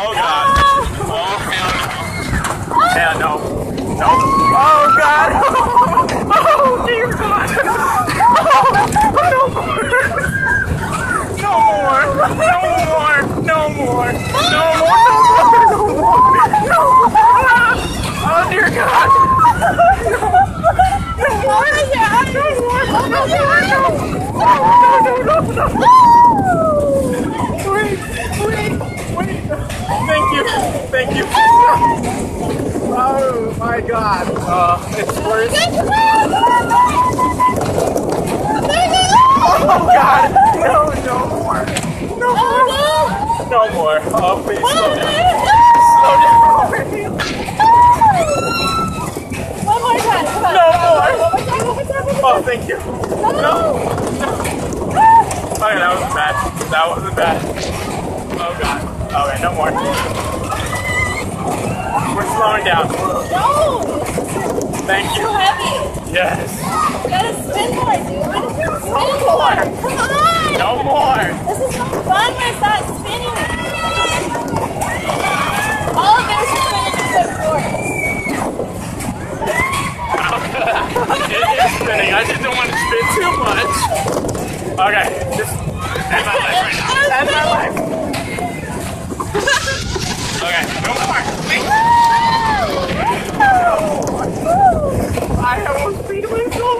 Oh God. Oh hell no. Hell no. No. Oh God. Oh dear God. No more. No more. No more. No more. No more. No more. No more. Oh dear God. No more. No more. No more. No. Wait. Thank you. Oh my God. It's worse. Oh God. No more. No more. Oh please slow down. One more time. Come on. No more. One more time. Oh thank you. No. Okay, that wasn't bad. Oh God. Okay, no more. We're slowing down. No. Thank you. Too heavy. Yes. You gotta spin more, dude. No more. Come on. No more. This is no fun when it's not spinning. All of it is spinning except yours. It is spinning. I just don't want to spin too much. Okay, just end my life right now. End my life. Okay, no more. I almost beat myself.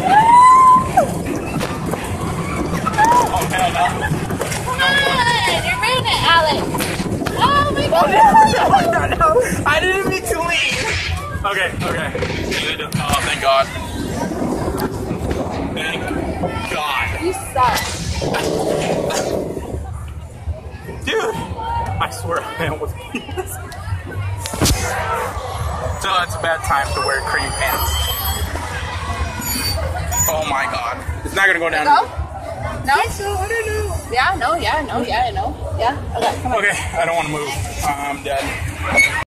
Oh hell no. Come on. You're ruining it, Alex. Oh my God. No. I didn't mean to lean. Okay. Good. Oh, thank God. Thank God. You suck. Dude, I swear I almost beat this. So it's a bad time to wear cream pants. Oh my God. It's not gonna go down. Go? No? I don't know. Yeah, no, yeah, no, yeah, I know. Yeah, okay, come on. Okay, I don't want to move. I'm dead.